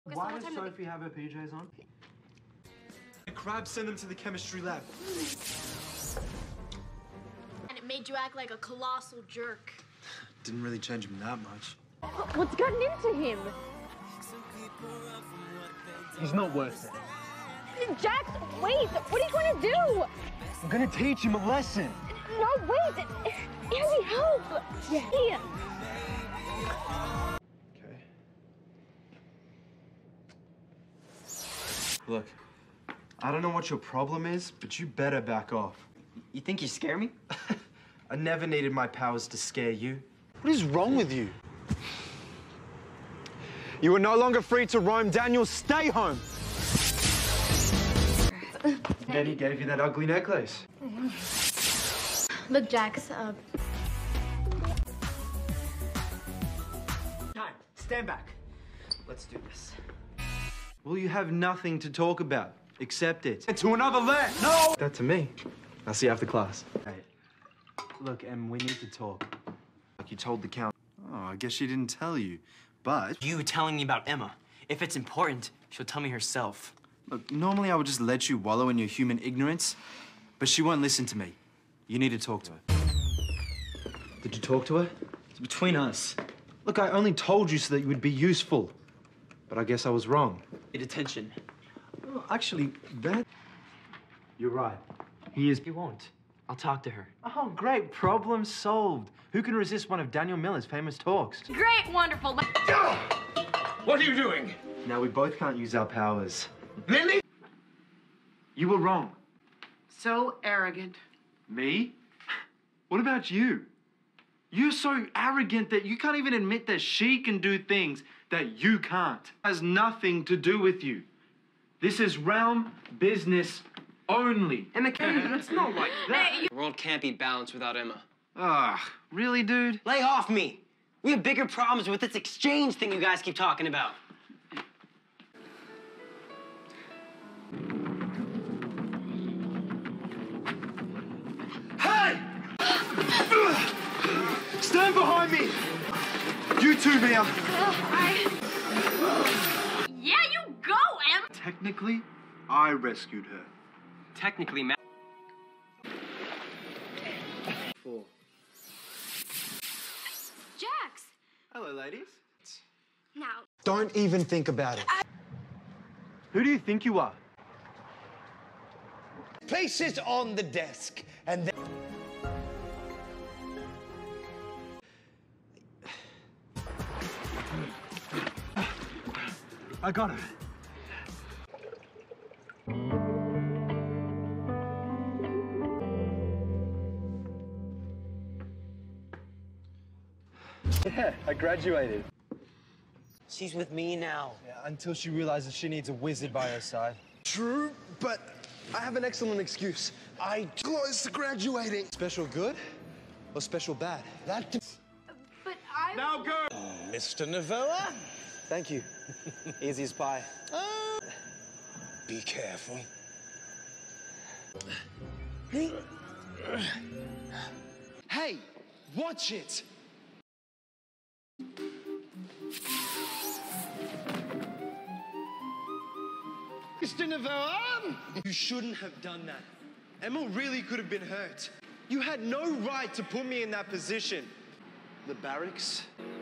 Why does Sophie have her PJs on? The crabs send them to the chemistry lab. And it made you act like a colossal jerk. Didn't really change him that much. What's gotten into him? He's not worth it. Jax, wait! What are you going to do? I'm gonna teach him a lesson. No, wait! Andy, help! Yeah. Okay. Look, I don't know what your problem is, but you better back off. You think you scare me? I never needed my powers to scare you. What is wrong with you? You are no longer free to roam. Daniel, stay home. Daddy gave you that ugly necklace. Look, Jax, Time. Stand back. Let's do this. Well, you have nothing to talk about. Accept it. And to another land. No! That to me. I'll see you after class. Hey, look, Em, we need to talk. Like you told the count. Oh, I guess she didn't tell you. But You telling me about Emma. If it's important, she'll tell me herself. look, normally I would just let you wallow in your human ignorance, but she won't listen to me. You need to talk to her. Did you talk to her? It's between us. Look, I only told you so that you would be useful. But I guess I was wrong. Get attention. Well, actually, that... You're right. He is... You won't. I'll talk to her. Oh, great. Problem solved. Who can resist one of Daniel Miller's famous talks? great, wonderful. What are you doing? Now, we both can't use our powers. Lily? You were wrong. So arrogant. Me? What about you? You're so arrogant that you can't even admit that she can do things that you can't. It has nothing to do with you. This is realm business only. And It's not like that. The world can't be balanced without Emma. Ah, really, dude? Lay off me! We have bigger problems with this exchange thing you guys keep talking about. Hey! Stand behind me! You too, Mia. Yeah, you go, Em! Technically, I rescued her. Technically, Matt. Jax! Hello, ladies. Now, Don't even think about it. Who do you think you are? Place it on the desk, and then... I got her. Yeah, I graduated. She's with me now. Yeah, until she realizes she needs a wizard by her side. True, but I have an excellent excuse. I close to graduating. Special good or special bad? That but I... Now go! Mr. Novoa? Thank you. Easy as pie. Be careful. Hey, watch it! Mr. Novoa? You shouldn't have done that. Emma really could have been hurt. You had no right to put me in that position. The barracks